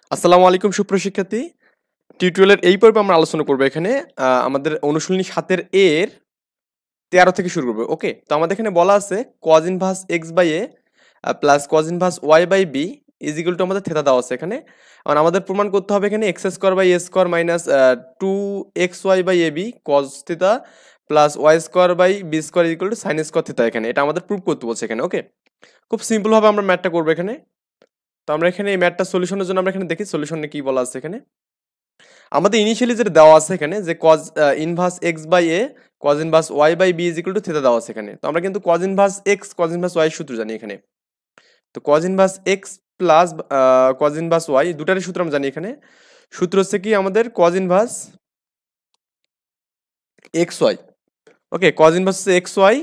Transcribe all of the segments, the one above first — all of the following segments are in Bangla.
আসসালামু আলাইকুম সুপ্রশিক্ষার্থী। টিউটোরিয়ালের এই পর্বে আমরা আলোচনা করব এখানে আমাদের অনুশীলনী ৭ এর ১৩ থেকে শুরু করব। ওকে, তো আমাদের এখানে বলা আছে cos inverse x/a plus cos inverse y/b is equal to আমাদের থিটা দেওয়া আছে এখানে। আর আমাদের প্রমাণ করতে হবে এখানে x square by a square minus 2xy/ab cos theta plus y square by b square is equal to sin square theta এখানে। এটা আমাদের প্রুফ করতে বলছে এখানে। ওকে, খুব সিম্পল ভাবে আমরা ম্যাথটা করব এখানে। তো আমরা এখানে এই ম্যাথটা সলিউশনের জন্য আমরা এখানে দেখি সলিউশনে কি বলা আছে এখানে। আমাদের ইনিশিয়ালি যেটা দেওয়া আছে এখানে যে cos inverse x/a cos inverse y/b is equal to theta দেওয়া আছে এখানে। তো আমরা কিন্তু cos inverse x cos inverse y সূত্র জানি এখানে। তো cos inverse x plus cos inverse y দুটারই সূত্র আমরা জানি এখানে। সূত্র হচ্ছে কি আমাদের cos inverse xy। Okay, cos inverse xy।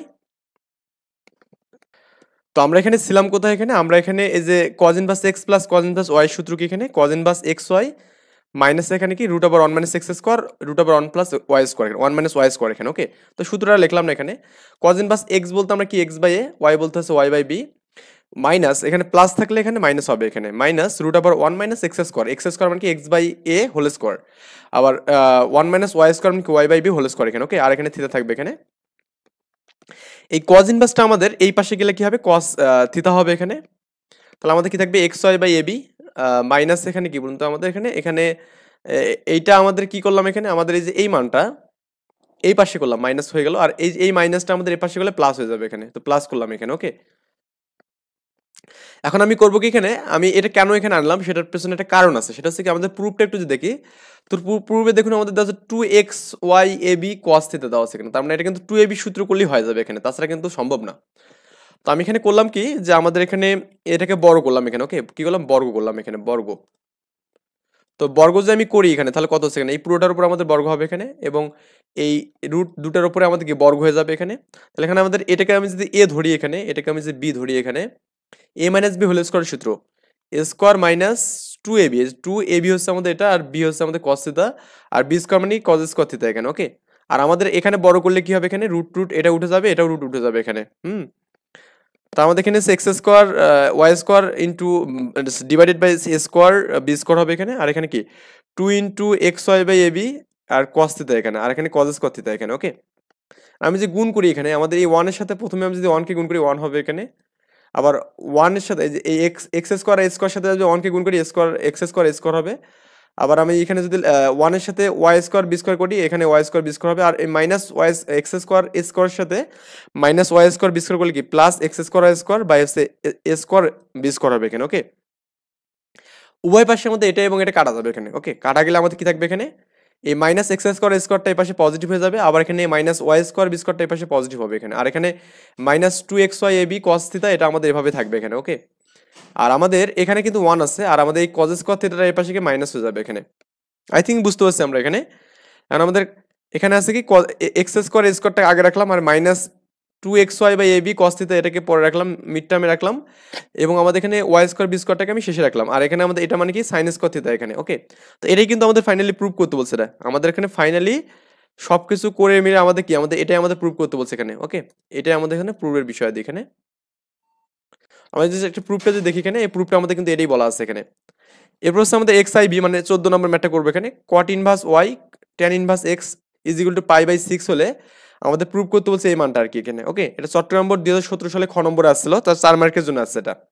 তো আমরা এখানে ছিলাম কোথায় এখানে? আমরা এখানে এই যে cos inverse x plus cos inverse y সূত্র কি এখানে cos ইনভার্স xy মাইনাস এখানে কি root over 1 minus x square root over 1 plus y square 1 minus y square এখানে। ওকে, তো সূত্রটা লিখলাম না এখানে। cos ইনভার্স x বলতে আমরা কি x/a, y বলতে হচ্ছে y/b মাইনাস এখানে প্লাস থাকলে এখানে মাইনাস হবে এখানে minus root over 1 minus x square মানে কি x/a হোল স্কয়ার আবার 1 মাইনাস y স্কয়ার মানে কি y/b হোল স্কয়ার এখানে। ওকে, আর এখানে থিটা থাকবে এখানে। এই cos ইনভার্সটা আমাদের এই পাশে গেলে কি হবে cos থিটা হবে এখানে। তাহলে আমাদের কি থাকবে xy/ab মাইনাস এখানে কি বলুন তো আমাদের এখানে এখানে এইটা আমাদের কি করলাম এখানে আমাদের এই যে এই মানটা এই পাশে করলাম মাইনাস হয়ে গেল আর এই মাইনাসটা আমাদের এই পাশে গেলে প্লাস হয়ে যাবে এখানে। তো প্লাস করলাম এখানে। ওকে, এখন আমি করব কি এখানে আমি এটা কেন এখানে আনলাম সেটার পেছনে একটা কারণ আছে। সেটা হচ্ছে কি আমাদের প্রুফটা একটু যদি দেখি তো পূর্বে দেখুন আমাদের দেওয়া আছে 2xy/ab cos থিটা দেওয়া আছে এখানে। তার মানে এটা কিন্তু 2ab সূত্র করলেই হয়ে যাবে এখানে, তাছাড়া কিন্তু সম্ভব না। তো আমি এখানে করলাম কি যে আমাদের এখানে এটাকে বর্গ করলাম এখানে। ওকে, কি করলাম বর্গ করলাম এখানে বর্গ। তো বর্গ যে আমি করি এখানে তাহলে কত হচ্ছে এখানে এই পুরোটার উপর আমাদের বর্গ হবে এখানে এবং এই রুট দুটার উপরে আমাদের কি বর্গ হয়ে যাবে এখানে। তাহলে এখানে আমাদের এটাকে আমি যদি a ধরি এখানে এটাকে আমি যদি b ধরি এখানে a minus b whole square সূত্র a square minus 2ab 2ab হচ্ছে আমাদের এটা আর b হচ্ছে আমাদের cos থিটা আর b স্কয়ার মানে cos স্কয়ার থিটা এখানে। ওকে, আর আমাদের এখানে বড় করলে কি হবে এখানে রুট রুট এটা উঠে যাবে এটাও রুট উঠে যাবে এখানে। তো আমাদের এখানে x square y square into divided by a square b square হবে এখানে। আর এখানে কি 2 into x y by a b আর কস থিটা এখানে আর এখানে কজ স্কোয়ার থিটা এখানে। ওকে, আমি যে গুণ করি এখানে আমাদের এই ওয়ানের সাথে প্রথমে আমি যদি ওয়ানকে গুণ করি ওয়ান হবে এখানে। আবার ওয়ানের সাথে এই এক্স স্কোয়ার এ স্কোয়ার সাথে যদি ওয়ানকে গুণ করি square x square a square হবে। আবার আমি এখানে যদি ওয়ানের সাথে ওয়াই স্কোয়ার বি স্কোয়ার করি এখানে ওয়াই স্কোয়ার বি স্কোয়ার হবে। আর এই minus y x square a স্কোয়ারের সাথে minus y square b square করলে কি plus x square y square by হচ্ছে এ স্কোয়ার বি স্কোয়ার হবে এখানে। ওকে, উভয় পাশের মধ্যে এটা এবং এটা কাটা যাবে এখানে। ওকে, কাটা গেলে আমাদের কি থাকবে এখানে এই মাইনাস এক্স স্কোয়ার স্কোয়ারটা এই পাশে পজিটিভ হয়ে যাবে। আবার এখানে মাইনাস ওয়াই স্কোয়ার বি স্কোয়ারটা এই পাশে পজিটিভ হবে এখানে। আর এখানে মাইনাস 2xy/ab cos থিটা এটা আমাদের এভাবে থাকবে এখানে। ওকে, আর আমাদের এখানে কিন্তু ওয়ান আছে আর আমাদের এই cos স্কোয়ার থিটাটা এই পাশে গিয়ে মাইনাস হয়ে যাবে এখানে। আই থিঙ্ক বুঝতে পারছি আমরা এখানে। কারণ আমাদের এখানে আছে কি এক্স স্কোয়ার স্কোয়ারটা আগে রাখলাম আর মাইনাস 2xy/ab cos থিটা এটাকে পরে রাখলাম মিড টার্মে রাখলাম এবং আমাদের এখানে ওয়াই স্কোয়ার বি স্কোয়ারটাকে আমি শেষে রাখলাম। আর এখানে আমাদের এটা মানে কি সাইন স্কোয়ার থিটা এখানে। ওকে, তো এটাই কিন্তু আমাদের ফাইনালি প্রুভ করতে বলছে এটা আমাদের এখানে ফাইনালি সবকিছু করে মিলে আমাদের কি আমাদের এটাই আমাদের প্রুভ করতে বলছে এখানে। ওকে, এটাই আমাদের এখানে প্রুভের বিষয় এখানে। আমাদের যে একটা প্রুফটা যে দেখি এখানে এই প্রুফটা আমাদের কিন্তু এটাই বলা আছে এখানে। এরপর হচ্ছে আমাদের এক্স আই বি মানে 14 নম্বর ম্যাথটা করবো এখানে cot inverse y tan inverse x is equal to π/6 হলে আমাদের প্রুভ করতে বলছে এই মানটা আর কি এখানে। ওকে, এটা চট্টগ্রাম বোর্ড 2017 সালে খ নম্বরে আসছিল, তার 4 মার্কের জন্য আসছে এটা।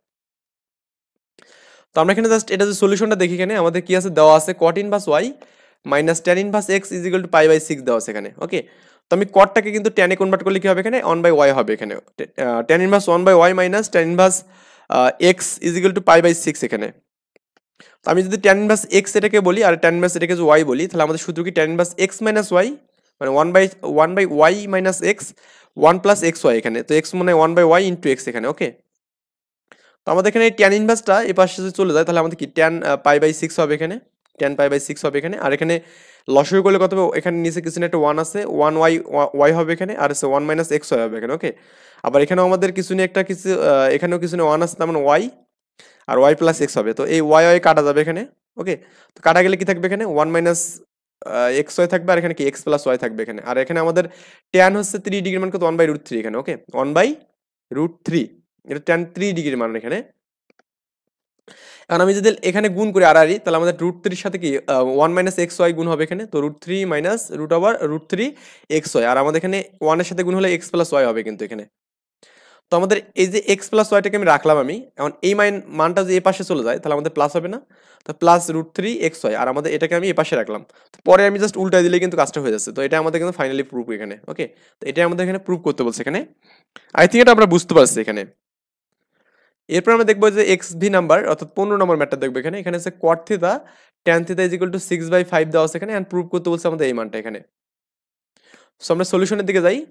তো আমরা এখানে জাস্ট এটা যে সলিউশনটা দেখি এখানে আমাদের কি আছে দেওয়া আছে cot inverse y minus tan inverse x is equal to π/6 দেওয়া আছে এখানে। ওকে, তো আমি কটটাকে কিন্তু ট্যানে কনভার্ট করলে কি হবে এখানে 1/y হবে এখানে। Tan inverse 1/y minus tan inverse x is equal to π/6 এখানে। তো আমি যদি ট্যান ইনভার্স এক্স এটাকে বলি আর ট্যান ইনভার্স এটাকে যদি ওয়াই বলি তাহলে আমাদের সূত্র কি tan inverse x minus y মানে 1/y minus x 1 plus x y এখানে। তো এক্স মানে 1/y ইন্টু এক্স এখানে। ওকে, তো আমাদের এখানে ট্যান ইনভার্সটা এই পাশে যদি চলে যায় তাহলে আমাদের কি ট্যান π/6 হবে এখানে। ট্যান π/6 হবে এখানে। আর এখানে লসাগু করলে কত হবে এখানে নিচে কিছু না একটা 1 আছে 1y হবে এখানে আর আছে 1 মাইনাস এক্স ওয়াই হবে এখানে। ওকে, আবার এখানেও আমাদের কিছু না একটা কিছু এখানেও কিছু না 1 আছে তার মানে ওয়াই আর ওয়াই প্লাস এক্স হবে। তো এই ওয়াই ওয়াই কাটা যাবে এখানে। ওকে, তো কাটা গেলে কি থাকবে এখানে 1 মাইনাস এক্স ওয়াই থাকবে আর এখানে কি এক্স প্লাস ওয়াই থাকবে এখানে। আর এখানে আমাদের ট্যান হচ্ছে 3 ডিগ্রি মান কত 1/√3 এখানে। ওকে, 1/√3 এটা ট্যান 3 ডিগ্রি মান এখানে। এখন আমি যদি এখানে গুণ করি আর তাহলে আমাদের √3 সাথে কি 1 - গুণ হবে এখানে, তো √3 মাইনাস √3 xy, আর আমাদের এখানে 1 এর সাথে গুণ হলে x + y হবে কিন্তু এখানে। তো আমাদের এই যে x + y টাকে আমি রাখলাম আমি, এখন এই মানটা যে এই পাশে চলে যায় তাহলে আমাদের প্লাস হবে না, তো প্লাস √3 xy, আর আমাদের এটাকে আমি এই পাশে রাখলাম, তো পরে আমি জাস্ট উল্টাই দিলেই কিন্তু কাজটা হয়ে যাচ্ছে। তো এটা আমাদের কিন্তু ফাইনালি প্রুফ এখানে। ওকে, তো এটা আমাদের এখানে প্রুফ করতে বলছে এখানে। আই থিঙ্ক এটা আমরা বুঝতে পারছি এখানে। এরপর আমরা দেখবো যে xv নাম্বার অর্থাৎ 15 নম্বর ম্যাথটা দেখবো এখানে। এখানে আছে cot θ tan θ = 6/5 দেওয়া আছে এখানে, এন্ড প্রুফ করতে বলছে আমাদের এই মানটা এখানে। সো আমরা সলিউশনের দিকে যাই।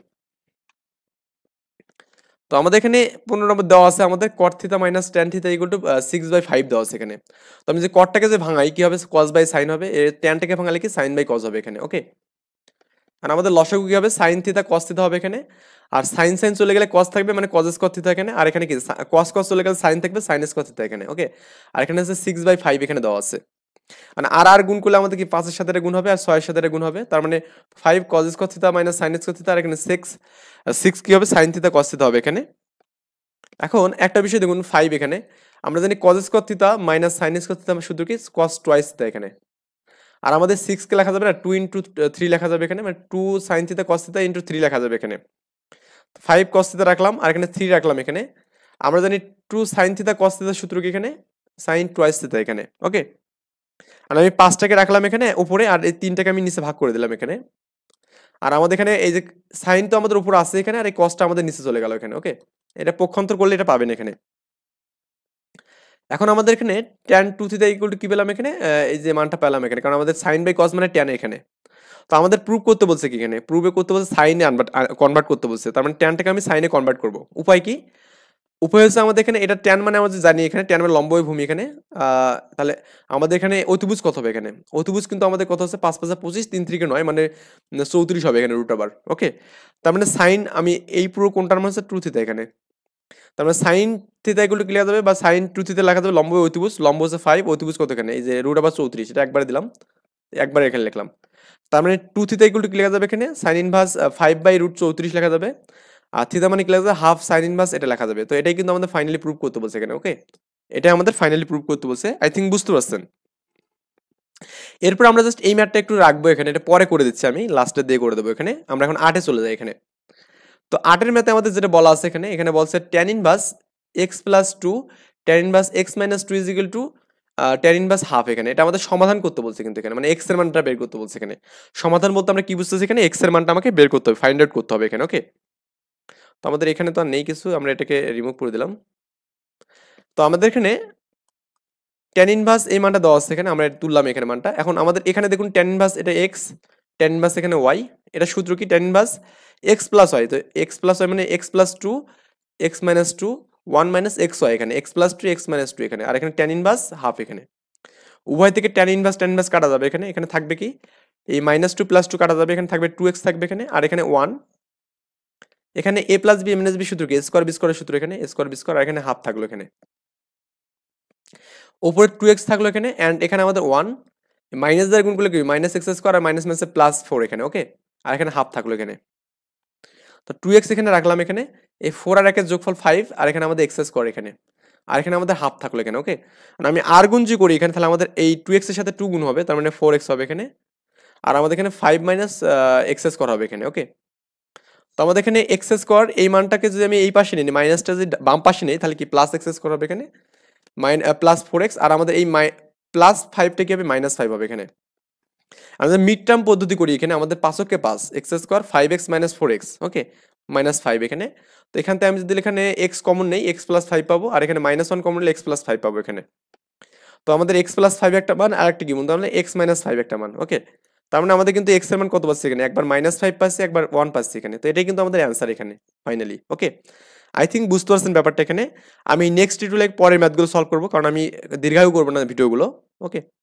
তো আমাদের এখানে 15 নম্বর দেওয়া আছে আমাদের cot θ - tan θ = 6/5 দেওয়া আছে এখানে। তো আমি যে cotটাকে যে ভাঙাই কি হবে, cos বাই sin হবে, tanটাকে ভাঙালে কি sin বাই cos হবে এখানে। ওকে, আর আমাদের লসাগু কি হবে, sin θ cos θ হবে এখানে, আর sin sin চলে গেলে cos থাকবে, মানে cos cos θ এখানে, আর এখানে কি cos cos চলে গেলে sin থাকবে, sin cos θ এখানে। ওকে, আর এখানে আছে 6/5 এখানে দেওয়া আছে, মানে আর গুণ করলে আমাদের কি 5 এর সাথে এটা গুণ হবে আর 6 এর সাথে এটা গুণ হবে, তার মানে 5 cos cos θ - sin cos θ, আর এখানে 6 কি হবে, sin θ cos θ হবে এখানে। এখন একটা বিষয় দেখুন, 5 এখানে আমরা জানি cos cos θ - sin cos θ সূত্র কি, cos twice θ এখানে, আর আমাদের 6 কে লেখা যাবে না, 2 * 3 লেখা যাবে এখানে, মানে 2 sin θ cos θ * 3 লেখা যাবে এখানে। 5 cos θ রাখলাম আর এখানে 3 রাখলাম এখানে। আমরা জানি 2 sin θ cos θ সূত্র কি এখানে, sin twice θ এখানে। ওকে, আর আমি 5টাকে রাখলাম এখানে উপরে, আর এই 3টাকে আমি নিচে ভাগ করে দিলাম এখানে। আর আমাদের এখানে এই যে sin তো আমাদের উপরে আছে এখানে, আর এই cosটা আমাদের নিচে চলে গেল এখানে। ওকে, এটা পক্ষান্তর করলে এটা পাবেন এখানে। এখন আমাদের এখানে tan 2θ = কি পেলাম এখানে, এই যে মানটা পেলাম এখানে, কারণ আমাদের sin বাই cos মানে tan এখানে। তো আমাদের প্রুফ করতে বলছে কি এখানে, প্রুফে করতে বলছে সাইনে কনভার্ট করতে বলছে, তার মানে ট্যানটাকে আমি সাইনে কনভার্ট করব। উপায় কি, উপায় হচ্ছে আমাদের এখানে এটা ট্যান মানে আমরা জানি এখানে ট্যান মানে লম্ব ভূমি এখানে, তাহলে আমাদের এখানে অতিভুজ কত হবে এখানে, অতিভুজ কিন্তু আমাদের কত হচ্ছে 5 × 5 = 25, 3 × 9 মানে 34 হবে এখানে √। ওকে, তার মানে সাইন আমি এই পুরো কোনটার মানে হচ্ছে 2θ এখানে, তার মানে সাইন থিতা এগুলো কি লেখা যাবে, বা সাইন 2θ লেখা যাবে লম্ব অতিভুজ, লম্ব হচ্ছে 5, অতিভুজ কত এখানে, এই যে √34, এটা একবারে দিলাম, একবারে এখানে লিখলাম। তার মানে 2θ কি লেখা যাবে এখানে, sin ইনভার্স 5/√34 লেখা যাবে, আর থিতা মানে কি লেখা যাবে, হাফ sin ইনভার্স এটা লেখা যাবে। তো এটাই কিন্তু আমাদের ফাইনালি প্রুফ করতে বলছে এখানে। ওকে, এটাই আমাদের ফাইনালি প্রুফ করতে বলছে, আই থিঙ্ক বুঝতে পারছেন। এরপর আমরা জাস্ট এই ম্যাথটা একটু রাখবো এখানে, এটা পরে করে দিচ্ছি আমি, লাস্টের দিয়ে করে দেবো এখানে। আমরা এখন 8-এ চলে যাই এখানে। তো 8-এর ম্যাথে আমাদের যেটা বলা আছে এখানে, এখানে বলছে tan inverse x + 2 tan inverse x - 2 tan inverse half এখানে। এটা আমাদের সমাধান করতে বলছে কিন্তু এখানে, মানে x এর মানটা বের করতে বলছে এখানে। সমাধান বলতে আমরা কি বুঝতেছি এখানে, x এর মানটা আমাকে বের করতে হবে, ফাইন্ড আউট করতে হবে এখানে। ওকে, তো আমাদের এখানে তো আর নেই কিছু, আমরা এটাকে রিমুভ করে দিলাম। তো আমাদের এখানে tan ইনভার্স এই মানটা দেওয়া আছে এখানে, আমরা তুললাম এখানে মানটা। এখন আমাদের এখানে দেখুন tan ইনভার্স এটা x, tan ইনভার্স এখানে y, এটা সূত্র কি, tan ইনভার্স x + y, তো x + y মানে x + 2 x - 2 1 - xy এখানে, x + 2 x - 2 এখানে, আর এখানে tan ইনভার্স হাফ এখানে। উভয় থেকে tan ইনভার্স কাটা যাবে এখানে, এখানে থাকবে কি এই -2 + 2 কাটা যাবে, এখানে থাকবে 2x থাকবে এখানে, আর এখানে 1, এখানে a + b - b সূত্র কি, a স্কয়ার b স্কয়ারের সূত্র এখানে, a স্কয়ার b স্কয়ার, আর এখানে হাফ থাকলো এখানে, উপরে 2x থাকলো এখানে, এন্ড এখানে আমাদের 1 মাইনাস দ্বারা গুণ করলে কি -x² আর মাইনাস মাইনাসে +4 এখানে। ওকে, আর এখানে হাফ থাকলো এখানে। তো 2x এখানে রাখলাম এখানে, এই 4 আর 1 এর যোগফল 5, আর এখানে আমাদের x² এখানে, আর এখানে আমাদের হাফ থাকলো এখানে। ওকে, আর আমি আর গুণ যে করি এখানে, তাহলে আমাদের এই 2x এর সাথে 2 গুণ হবে, তার মানে 4x হবে এখানে, আর আমাদের এখানে 5 - x² হবে এখানে। ওকে, তো আমাদের এখানে x² এই মানটাকে যদি আমি এই পাশে নিই, মাইনাসটা যদি বাম পাশে নেই, তাহলে কি +x² হবে এখানে, +4x, আর আমাদের এই +5টা কি হবে, -5 হবে এখানে। আমরা মিড টার্ম পদ্ধতি করি এখানে, আমাদের 5 কে 5 x² 5x - 4x। ওকে, -5 এখানে। তো এখান থেকে আমি যদি এখানে x কমন নেই, x + 5 পাবো, আর এখানে -1 কমন নিলে x + 5 পাবো এখানে। তো আমাদের x + 5 একটা মান, আর একটা কি বলতে, আমরা x - 5 একটা মান। ওকে, তার মানে আমাদের কিন্তু x এর মান কত পাচ্ছি এখানে, একবার -5 পাচ্ছি, একবার 1 পাচ্ছি এখানে। তো এটাই কিন্তু আমাদের অ্যান্সার এখানে ফাইনালি। ওকে, আই থিঙ্ক বুঝতে পারছেন ব্যাপারটা এখানে। আমি নেক্সট টিউটোরিয়ালে পরের ম্যাথগুলো সলভ করবো, কারণ আমি দীর্ঘায়ু করবো না ভিডিওগুলো। ওকে।